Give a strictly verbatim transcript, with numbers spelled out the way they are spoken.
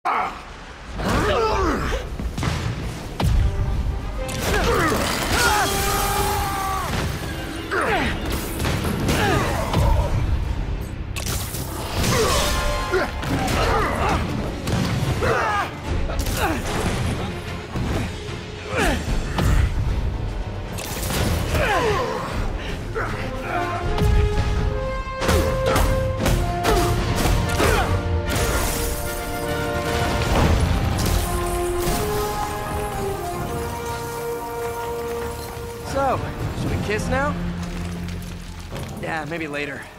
So, should we kiss now? Yeah, maybe later.